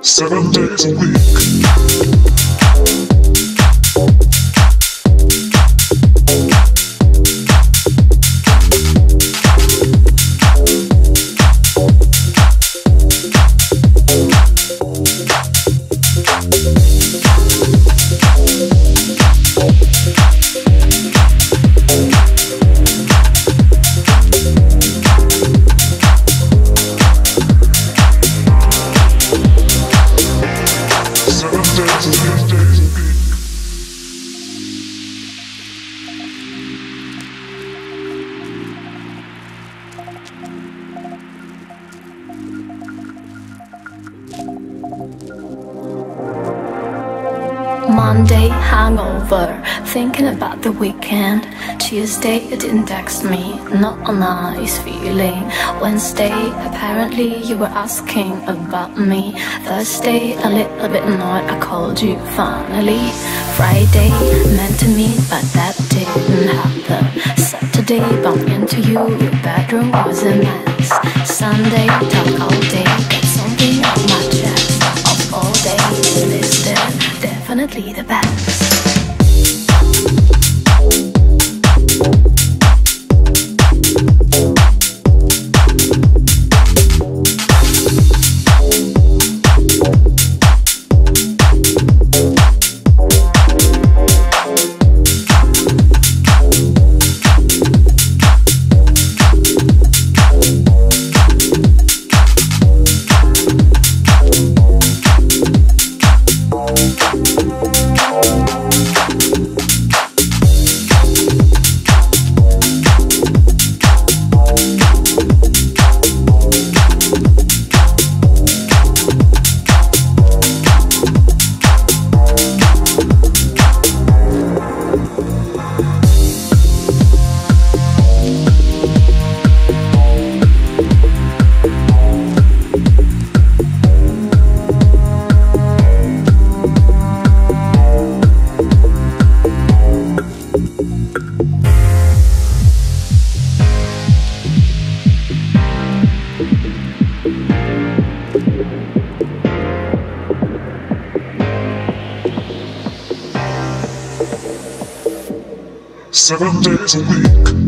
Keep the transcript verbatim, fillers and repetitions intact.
Seven days a week. Monday, hangover, thinking about the weekend. Tuesday, it didn't text me, not a nice feeling. Wednesday, apparently you were asking about me. Thursday, a little bit annoyed, I called you finally. Friday, meant to meet, but that didn't happen. Saturday, bumped into you, your bedroom was a mess. Sunday, talk all day, got something on my chest. Of all days listed, definitely the best. Seven days a week.